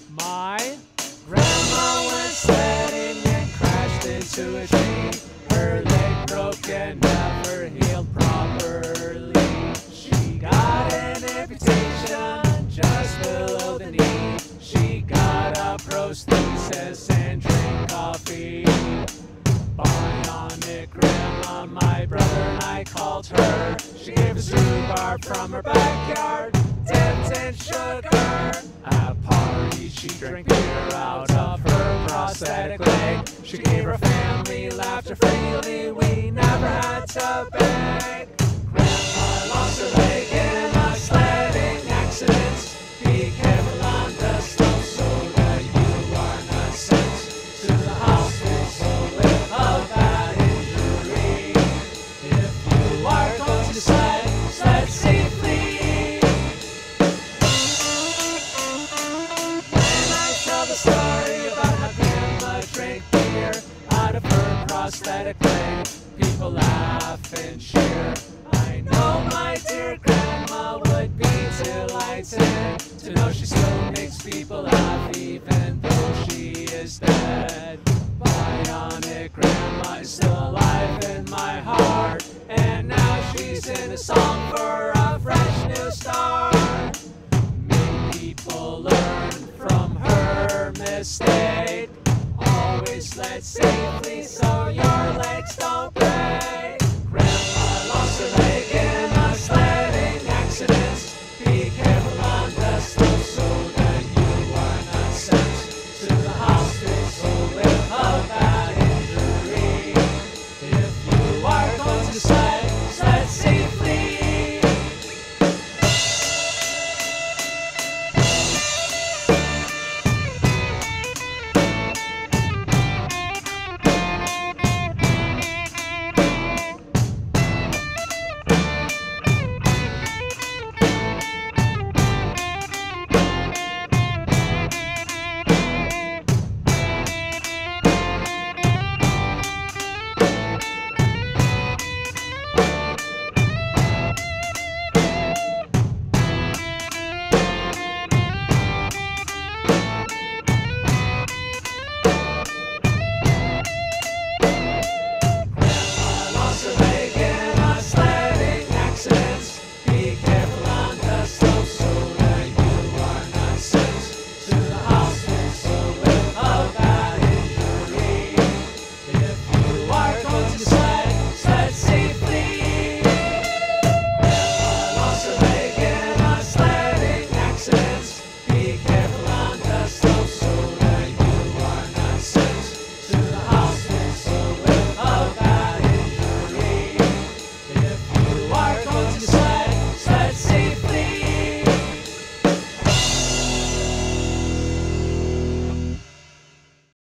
My grandma went sledding and crashed into a tree. Her leg broke and never healed properly. She got an amputation just below the knee. She got a prosthesis and drank coffee. Bionic Grandma, my brother and I called her. She gave us rhubarb from her backyard, dipped in sugar. At parties she drank beer out of her prosthetic leg. She gave her family laughter freely, we never had to beg. Grandma lost her leg in a sledding accident. Be careful on the slope so that you are not sent to the hospital with a bad injury. If you are going to sled safely. When I tell the story about how Grandma drank beer out of her prosthetic leg, people laugh and cheer. I know my dear Grandma would be delighted to know she still makes people laugh even though she is dead. Bionic Grandma is still alive in my heart, and now she's in a song for a fresh new start. May people learn from her mistake. Always sled safely so your legs don't break.